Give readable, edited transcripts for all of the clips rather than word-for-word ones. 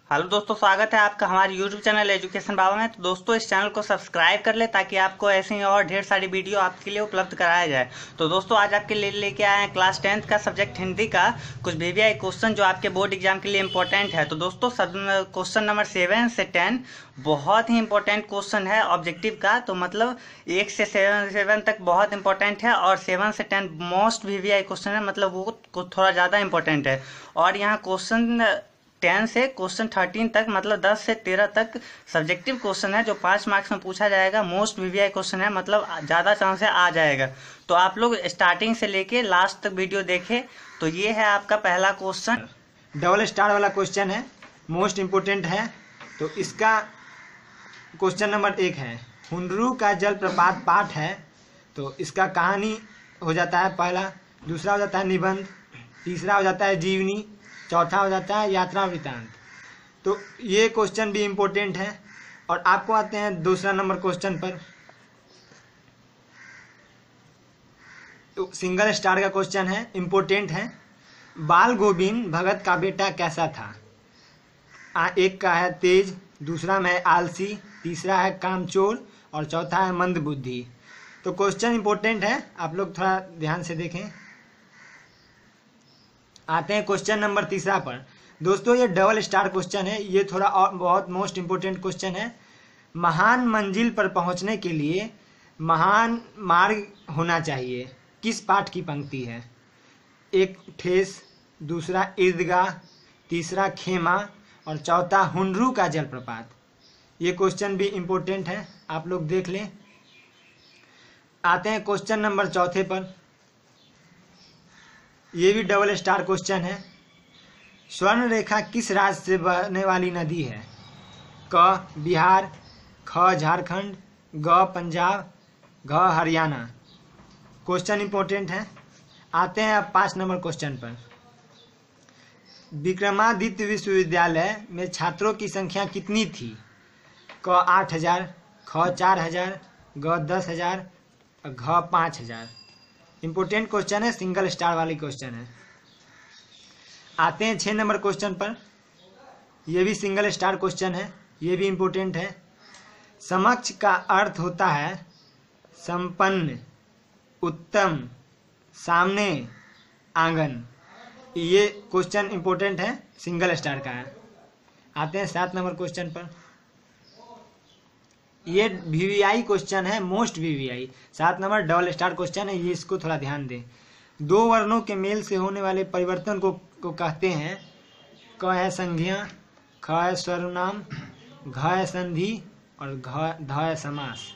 Hello दोस्तों, स्वागत है आपका हमारे YouTube चैनल एजुकेशन बाबा में। तो दोस्तों, इस चैनल को सब्सक्राइब कर ले ताकि आपको ऐसे ही और ढेर सारी वीडियो आपके लिए उपलब्ध कराया जाए। तो दोस्तों, आज आपके लिए लेके आए हैं क्लास 10th का सब्जेक्ट हिंदी का कुछ VVI क्वेश्चन जो आपके बोर्ड एग्जाम के लिए इंपॉर्टेंट है। तो दोस्तों, क्वेश्चन नंबर 7 से 10 बहुत ही इंपॉर्टेंट क्वेश्चन है ऑब्जेक्टिव का। तो मतलब 1 से 7 तक बहुत इंपॉर्टेंट है और 7 से 10 मोस्ट VVI क्वेश्चन है, मतलब वो थोड़ा ज़्यादा इंपॉर्टेंट है। और यहाँ क्वेश्चन 10 से क्वेश्चन 13 तक मतलब 10 से 13 तक सब्जेक्टिव क्वेश्चन है जो 5 मार्क्स में पूछा जाएगा। मोस्ट VVI क्वेश्चन है, मतलब ज़्यादा चांस है आ जाएगा। तो आप लोग स्टार्टिंग से लेके लास्ट तक वीडियो देखें। तो ये है आपका पहला क्वेश्चन, डबल स्टार वाला क्वेश्चन है, मोस्ट इम्पोर्टेंट है। तो इसका क्वेश्चन नंबर 1 है, हुंडरू का जलप्रपात पाठ है। तो इसका कहानी हो जाता है पहला, दूसरा हो जाता है निबंध, तीसरा हो जाता है जीवनी, चौथा हो जाता है यात्रा वृत्तांत। तो ये क्वेश्चन भी इम्पोर्टेंट है। और आपको आते हैं दूसरा नंबर क्वेश्चन पर। तो सिंगल स्टार का क्वेश्चन है, इम्पोर्टेंट है। बाल गोविंद भगत का बेटा कैसा था? एक का है तेज, दूसरा में है आलसी, तीसरा है कामचोर और चौथा है मंदबुद्धि। तो क्वेश्चन इम्पोर्टेंट है, आप लोग थोड़ा ध्यान से देखें। आते हैं क्वेश्चन नंबर तीसरा पर। दोस्तों, ये डबल स्टार क्वेश्चन है, ये थोड़ा और बहुत मोस्ट इम्पोर्टेंट क्वेश्चन है। महान मंजिल पर पहुंचने के लिए महान मार्ग होना चाहिए, किस पाठ की पंक्ति है? एक ठेस, दूसरा ईदगाह, तीसरा खेमा और चौथा हुंडरू का जलप्रपात। ये क्वेश्चन भी इम्पोर्टेंट है, आप लोग देख लें। आते हैं क्वेश्चन नंबर चौथे पर। ये भी डबल स्टार क्वेश्चन है। स्वर्ण रेखा किस राज्य से बहने वाली नदी है? क बिहार, ख झारखंड, ग पंजाब, घ हरियाणा। क्वेश्चन इंपॉर्टेंट है। आते हैं अब 5 नंबर क्वेश्चन पर। विक्रमादित्य विश्वविद्यालय में छात्रों की संख्या कितनी थी? क 8000, ख 4000, ग 10,000, घ 5000। इंपॉर्टेंट क्वेश्चन है, सिंगल स्टार वाली क्वेश्चन है। आते हैं 6 नंबर क्वेश्चन पर। यह भी सिंगल स्टार क्वेश्चन है, ये भी इंपॉर्टेंट है। समक्ष का अर्थ होता है संपन्न, उत्तम, सामने, आंगन। ये क्वेश्चन इंपॉर्टेंट है, सिंगल स्टार का है। आते हैं 7 नंबर क्वेश्चन पर। ये VVI क्वेश्चन है, most VVI। 7 number double star question है, ये इसको थोड़ा ध्यान दें। 2 वर्णों के मेल से होने वाले परिवर्तन को कहते हैं। क है संज्ञा, ख है सर्वनाम, घ है संधि और ध है समास।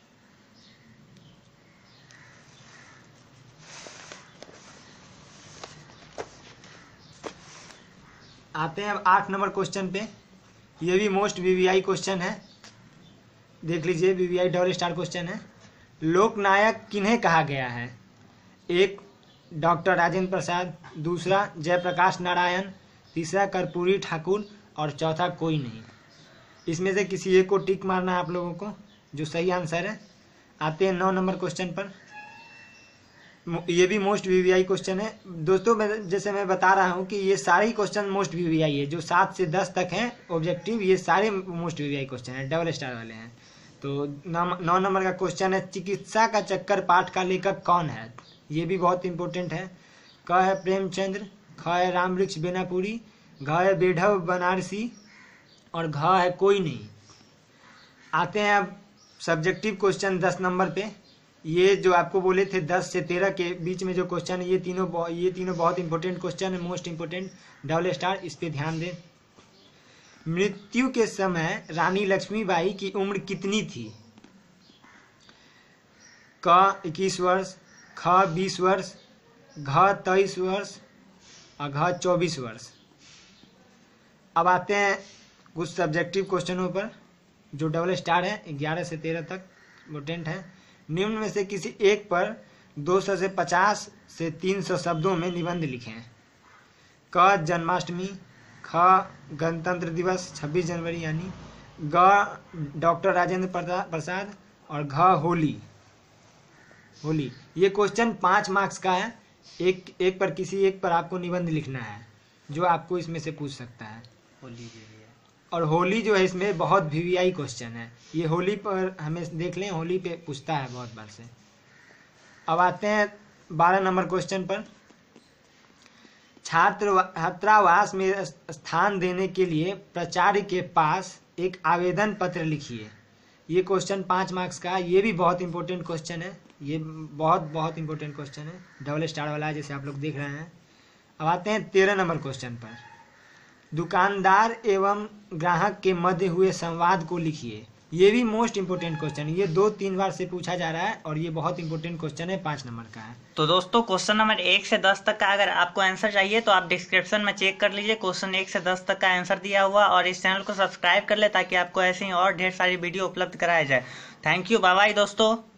आते हैं अब 8 नंबर क्वेश्चन पे। ये भी मोस्ट VVI क्वेश्चन है, देख लीजिए। VVI डबल स्टार क्वेश्चन है। लोकनायक किन्हें कहा गया है? एक डॉक्टर राजेंद्र प्रसाद, दूसरा जयप्रकाश नारायण, तीसरा कर्पूरी ठाकुर और चौथा कोई नहीं। इसमें से किसी एक को टिक मारना है आप लोगों को, जो सही आंसर है। आते हैं 9 नंबर क्वेश्चन पर। ये भी मोस्ट VVI क्वेश्चन है। दोस्तों, जैसे मैं बता रहा हूँ कि ये सारे क्वेश्चन मोस्ट VVI है, जो 7 से 10 तक हैं ऑब्जेक्टिव, ये सारे मोस्ट VVI क्वेश्चन है, डबल स्टार वाले हैं। तो 9 नंबर का क्वेश्चन है, चिकित्सा का चक्कर पाठ का लेखक कौन है? ये भी बहुत इंपॉर्टेंट है। क है प्रेमचंद्र, ख है रामवृक्ष बेनापुरी, घ है बेढव बनारसी और घ है कोई नहीं। आते हैं अब सब्जेक्टिव क्वेश्चन 10 नंबर पे। ये जो आपको बोले थे 10 से 13 के बीच में जो क्वेश्चन है, ये तीनों बहुत इंपॉर्टेंट क्वेश्चन है, मोस्ट इंपॉर्टेंट, डबल स्टार। इस पे ध्यान दें। मृत्यु के समय रानी लक्ष्मीबाई की उम्र कितनी थी? क 21 वर्ष, ख 20 वर्ष, घ 23 वर्ष और घ 24 वर्ष। अब आते हैं कुछ सब्जेक्टिव क्वेश्चनों पर जो डबल स्टार है, 11 से 13 तक इम्पोर्टेंट है। निम्न में से किसी एक पर 200 से 50 से 300 शब्दों में निबंध लिखें। क जन्माष्टमी, ख गणतंत्र दिवस 26 जनवरी यानी, ग डॉक्टर राजेंद्र प्रसाद और घ होली। ये क्वेश्चन 5 मार्क्स का है। एक पर किसी एक पर आपको निबंध लिखना है, जो आपको इसमें से पूछ सकता है। होली और होली जो है इसमें बहुत वीवीआई क्वेश्चन है, ये होली पर हमें देख लें, होली पे पूछता है बहुत बार से। अब आते हैं 12 नंबर क्वेश्चन पर। छात्रावास में स्थान देने के लिए प्राचार्य के पास एक आवेदन पत्र लिखिए। ये क्वेश्चन 5 मार्क्स का, ये भी बहुत इंपॉर्टेंट क्वेश्चन है, ये बहुत इंपॉर्टेंट क्वेश्चन है, डबल स्टार वाला है जैसे आप लोग देख रहे हैं। अब आते हैं 13 नंबर क्वेश्चन पर। दुकानदार एवं ग्राहक के मध्य हुए संवाद को लिखिए। ये भी मोस्ट इंपोर्टेंट क्वेश्चन है, ये 2-3 बार से पूछा जा रहा है और ये बहुत इंपॉर्टेंट क्वेश्चन है, 5 नंबर का है। तो दोस्तों क्वेश्चन नंबर 1 से 10 तक का अगर आपको आंसर चाहिए तो आप डिस्क्रिप्शन में चेक कर लीजिए, क्वेश्चन 1 से 10 तक का आंसर दिया हुआ, और इस चैनल को सब्सक्राइब कर ले ताकि आपको ऐसे ही और ढेर सारी वीडियो उपलब्ध कराया जाए। थैंक यू, बाय बाय दोस्तों।